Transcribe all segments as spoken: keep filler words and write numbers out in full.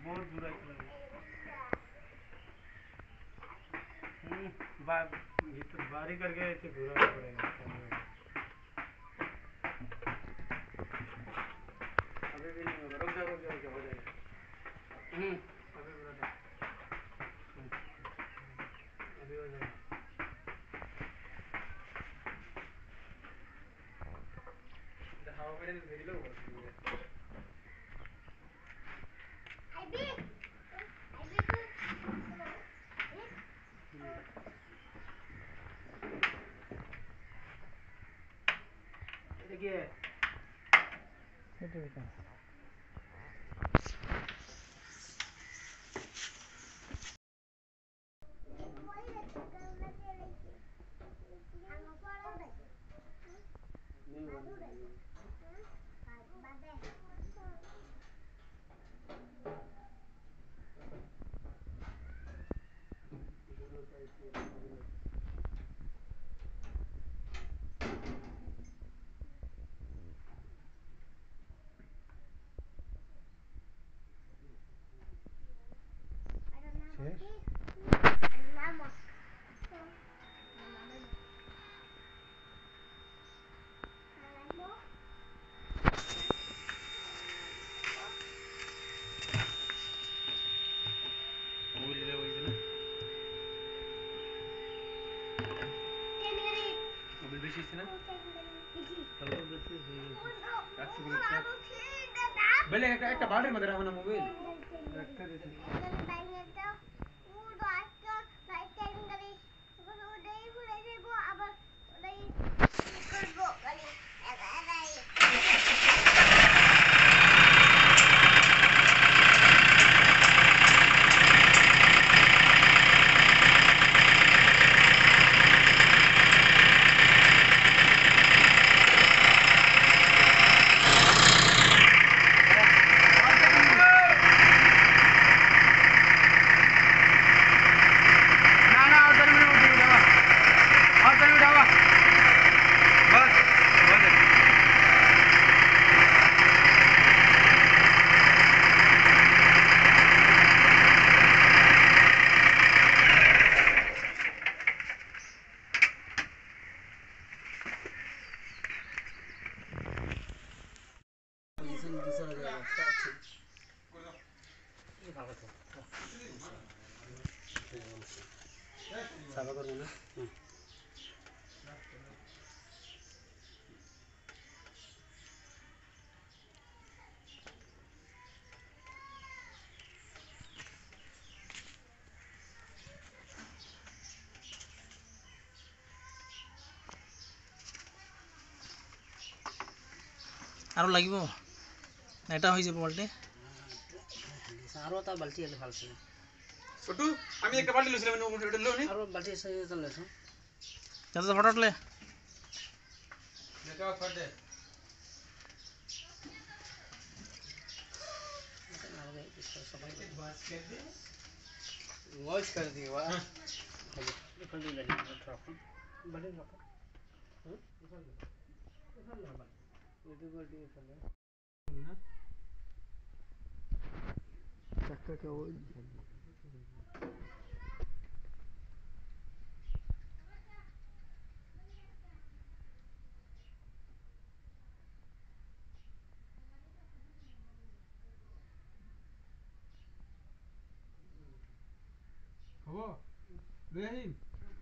बहुत बुरा कलर है। बा भीतर बारी करके ऐसे घुराना पड़ेगा। अभी भी नहीं होगा, रुक जा रुक जा रुक जा, हो जाएगा। हम्म अभी बुरा था, अभी हो जाएगा। हवा में भेज लो देखिए বেলে একটা একটা বাড়ির মধ্যে রাখো না মোবাইল একটা দিতে आरो লাগিব এটা হৈ যাব বলতে আরো তা বালতি এলে ভালছে ছোটু আমি একটা বালতি লইছিলাম না ওটা লও নি আরো বালতি এসে চলেছো যত ফটোটলে দেখাও ফটো वॉइस कर दी वाह निकल दी लगी ट्रॉफी बड़े रखो हां निकल दे निकल ला बस ये तो बड़ी निकल है ना चक्कर के वो हो रहीम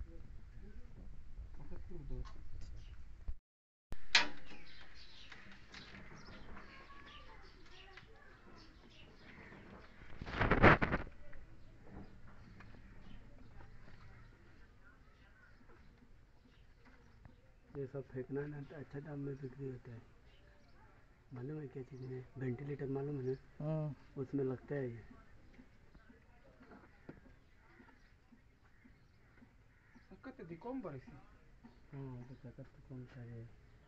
ये सब फेंकना ना अच्छा दाम में बिक्री होता है मालूम है क्या चीज़ है वेंटिलेटर मालूम है ना उसमें लगता है ये सकते दी कम पड़ेसी हां तो सकत तो कम करे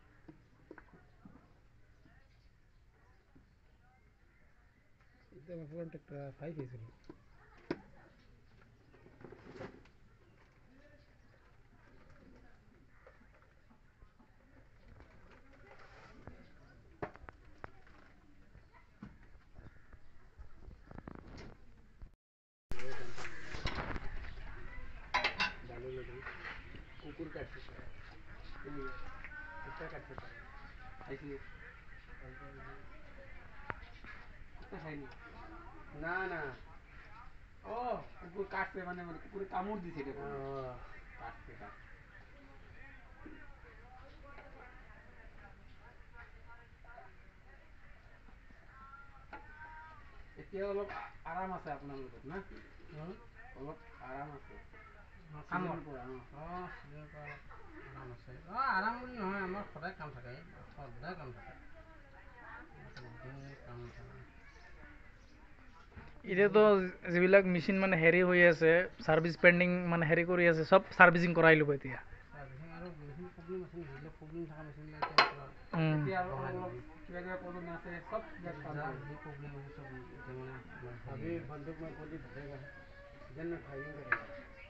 एकदम फ्रंट फाइव है কুকুর কাটছে কুত্তা কাটছে আইছি কুত্তা খাইনি না না ও কুকুর কাটছে মানে মানে কুকুরে কামড় দিছে এটা কাটছে কাটছে এতিয়া অলপ আৰাম আছে আপোনাৰ লগত না অলপ আৰাম আছে কামৰ পৰা অ চিজনৰ পৰা আৰাম আছে অ আৰাম বুলি নহয় আমাৰ সদায় কাম থাকে সদায় কাম থাকে কাম থাকে এতিয়াতো যিবিলাক মেচিন মানে হেৰি হৈ আছে ছাৰ্ভিচ পেণ্ডিং মানে হেৰি কৰি আছে চব ছাৰ্ভিচিং কৰাই ল'ব এতিয়া ছাৰ্ভিচিং আৰু বহুখিনি প্ৰব্লেম আছে যিবিলাক প্ৰব্লেম থকা মেচিনবিলাক উম। এতিয়া আৰু অলপ কিবা কিবা প্ৰব্লেম আছে চব যাৰ যি প্ৰব্লেম আছে চব এতিয়া মানে अभी बंदूक में गोली भरेगा सीजन में फायरिंग करेगा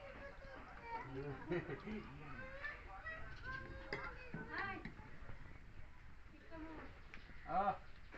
आ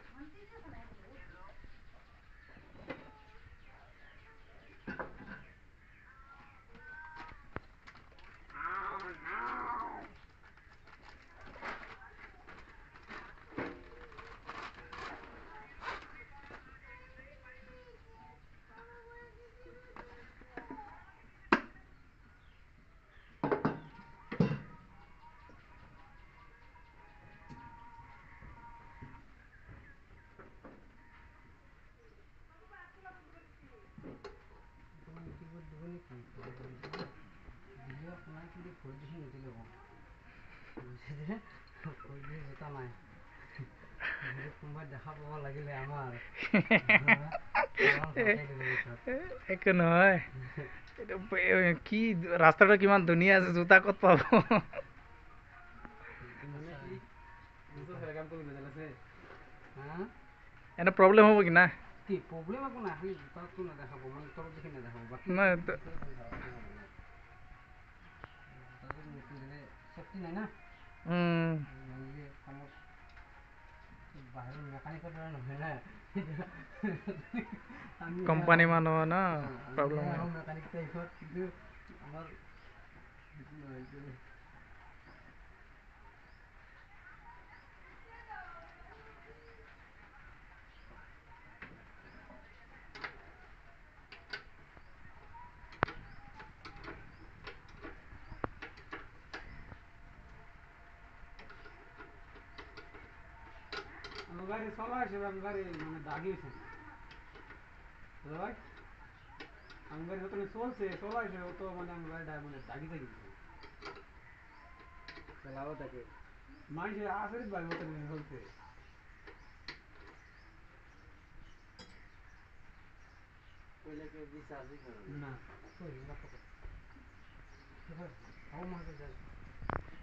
কিবোৰ্ড দিব নেকি দিলে আপোনাৰ কিন্তু ভৰি দেখি নিদিলে হ'ব ভৰি দেখি জোতা নাই কোনোবাই দেখা পাব লাগিলে আমাৰ একো নহয় কি ৰাস্তাটো কিমান ধুনীয়া আছে জোতা ক'ত পাব এনে প্ৰব্লেম হ'ব কি না কি প্ৰব্লেম একো নাই খালি জোতাটো নেদেখাব মানে তলত দেখি নেদেখাব বাকী নাই চেফটি নাই না কামত বাহিৰৰ মেকানিকৰ দ্বাৰা নহয় না কোম্পানী মানুহ ন প্ৰব্লেম মেকানিক টাইপত কিন্তু আমাৰ সেইটো নহয় गाड़ी चला है गाड़ी मैंने दागी से भाई हम गाड़ी तो नहीं सोल से सोला है तो मैंने हम गाड़ी मैंने दागी दागी चलाओ तक माइंड से आसरित भाई वो तो नहीं सोल से पहले के भी शादी करो ना ना कोई ना पकड़ तो भाई आओ मार दे